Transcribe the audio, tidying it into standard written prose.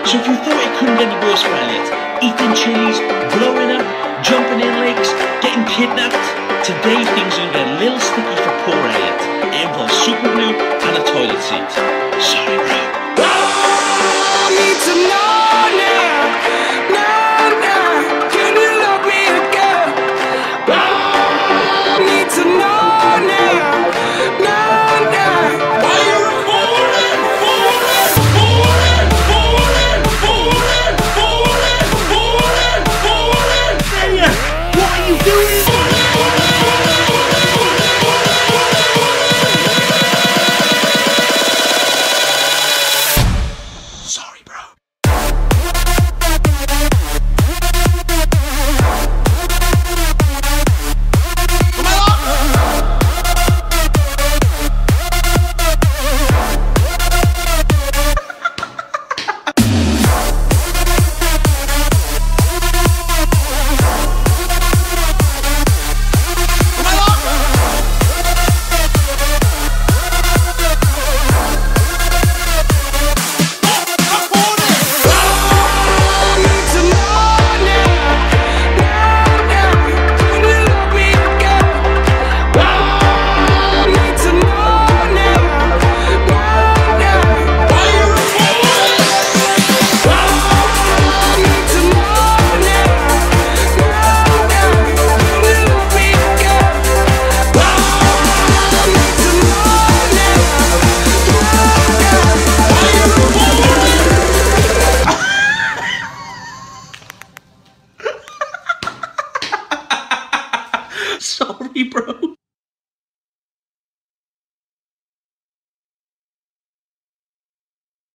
So if you thought it couldn't get any worse for Elliot, eating chilies, blowing up, jumping in lakes, getting kidnapped, today things are going to get a little sticky for poor Elliot. It involves super glue and a toilet seat. Sorry bro.